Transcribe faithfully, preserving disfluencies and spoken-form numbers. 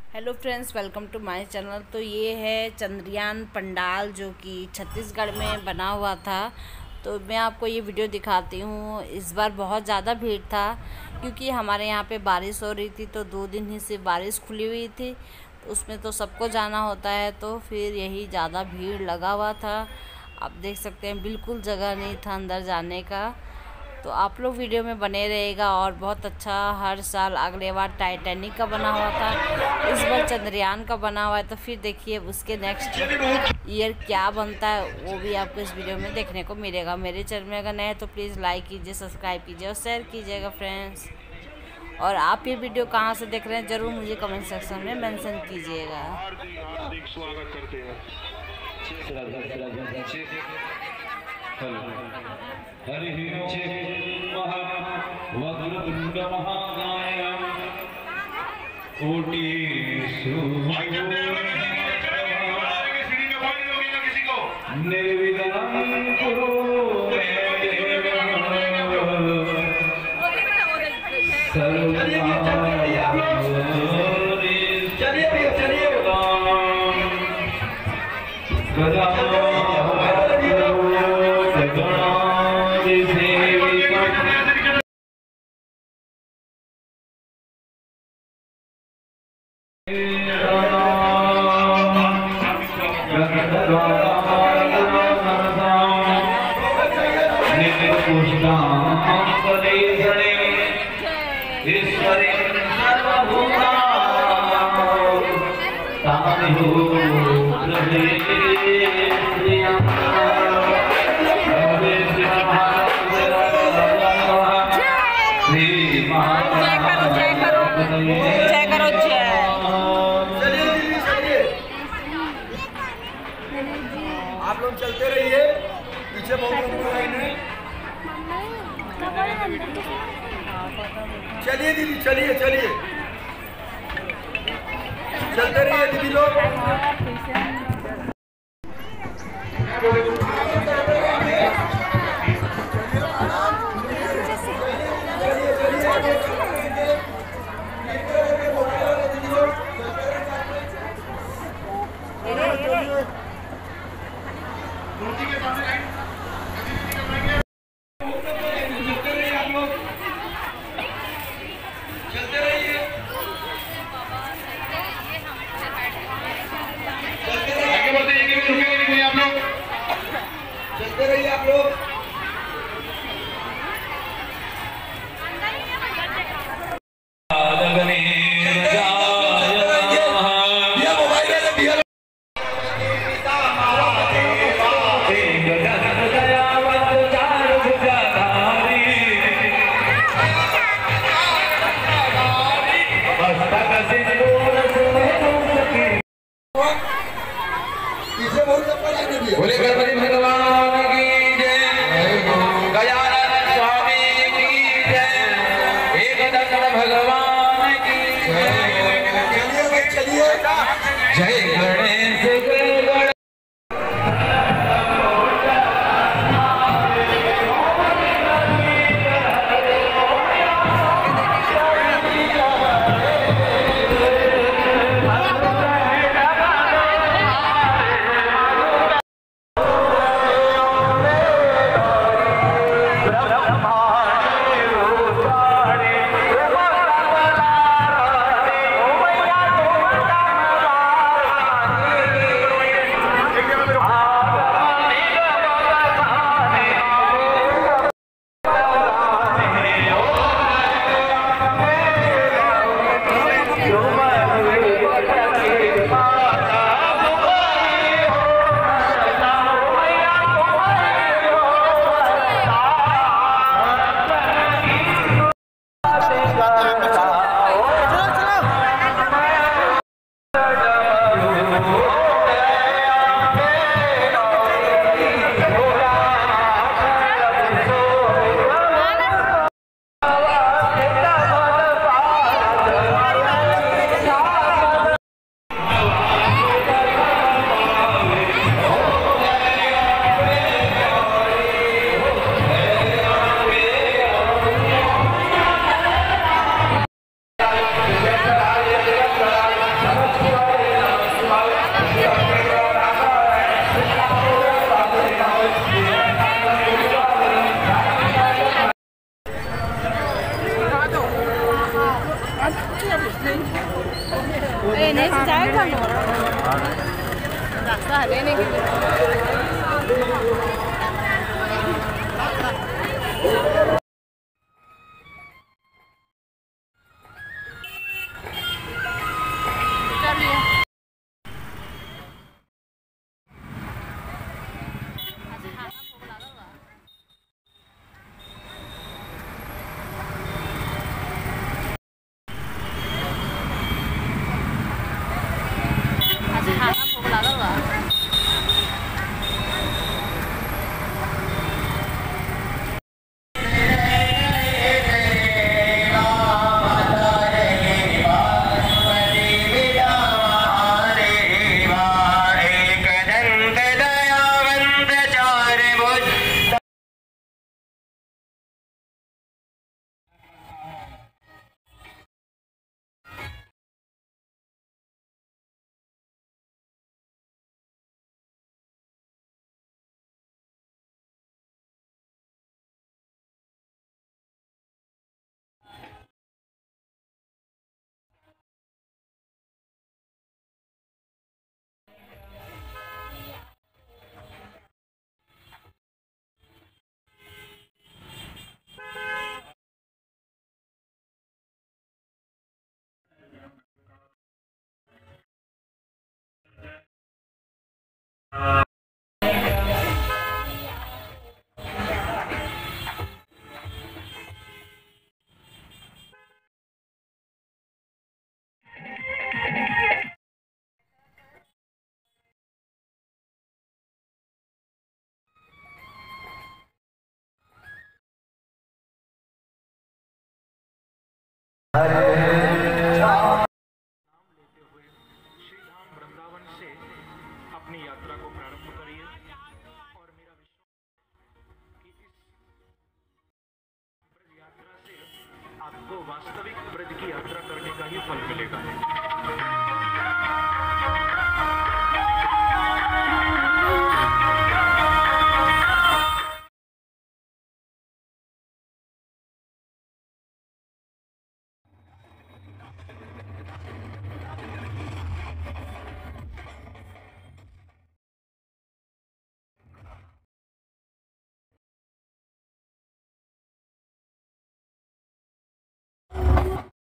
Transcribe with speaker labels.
Speaker 1: Hello friends, welcome to my channel. तो ये है चंद्रयान पंडाल जो कि छत्तीसगढ़ में बना हुआ था। तो मैं आपको ये वीडियो दिखाती हूँ। इस बार बहुत ज़्यादा भीड़ था क्योंकि हमारे यहाँ पे बारिश हो रही थी, तो दो दिन ही से बारिश खुली हुई थी, तो उसमें तो सबको जाना होता है, तो फिर यही ज़्यादा भीड़ लगा हुआ था। आप देख सकते हैं बिल्कुल जगह नहीं था अंदर जाने का। तो आप लोग वीडियो में बने रहेगा। और बहुत अच्छा, हर साल अगले बार टाइटैनिक का बना हुआ था, इस बार चंद्रयान का बना हुआ है। तो फिर देखिए उसके नेक्स्ट ईयर क्या बनता है, वो भी आपको इस वीडियो में देखने को मिलेगा। मेरे चैनल में अगर नए हैं तो प्लीज़ लाइक कीजिए, सब्सक्राइब कीजिए और शेयर कीजिएगा फ्रेंड्स। और आप ये वीडियो कहाँ से देख रहे हैं ज़रूर मुझे कमेंट सेक्शन में मेंशन कीजिएगा।
Speaker 2: स्वागत करते हैं। हरि वक्रतुंड महाकाय कोटि निर्विघ्नं कुरु मे देव चलिए चलिए
Speaker 1: जय करो जय।
Speaker 3: आप लोग चलते रहिए, पीछे बहुत लंबी लाइन है। चलिए दीदी, चलिए चलिए चलते रहिए दीदी लोग। चलते रहिए आप लोग। बोले गणपति भगवान की जय, गजानन स्वामी की जय, एकदंत भगवान की जय। चलिए जय Ganesh Ganesh.
Speaker 1: Eh, ini si Jaya kan? Rasa ada ini gitu.
Speaker 4: अपनी यात्रा को प्रारंभ करिए और मेरा विश्वास कि इस ब्रज यात्रा से आपको वास्तविक ब्रज की यात्रा करने का ही फल मिलेगा।